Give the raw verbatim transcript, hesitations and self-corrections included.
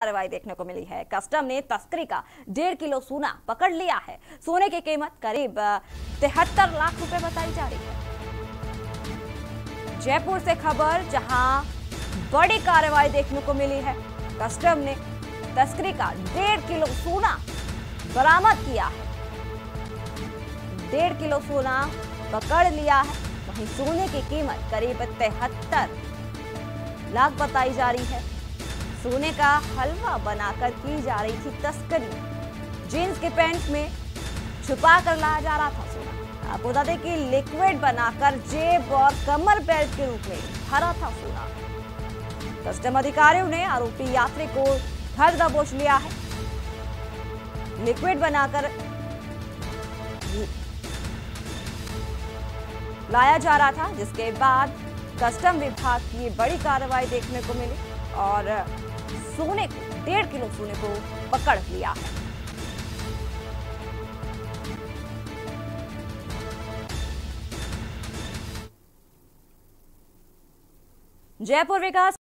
कार्रवाई देखने को मिली है। कस्टम ने तस्करी का डेढ़ किलो सोना पकड़ लिया है। सोने की कीमत करीब तिहत्तर लाख रुपए बताई जा रही है। जयपुर से खबर, जहां बड़ी कार्रवाई देखने को मिली है। कस्टम ने तस्करी का डेढ़ किलो सोना बरामद किया है। डेढ़ किलो सोना पकड़ लिया है। वहीं सोने की कीमत करीब तिहत्तर लाख बताई जा रही है। सोने का हलवा बनाकर की जा रही थी तस्करी। जींस के पैंट में छुपा कर लाया जा रहा था सोना। आपको बता दें कि लिक्विड बनाकर जेब और कमर बेल्ट के रूप में भरा था सोना। कस्टम अधिकारियों ने आरोपी यात्री को धर दबोच लिया है। लिक्विड बनाकर लाया जा रहा था, जिसके बाद कस्टम विभाग की ये बड़ी कार्रवाई देखने को मिली और सोने को डेढ़ किलो सोने को पकड़ लिया है। जयपुर विकास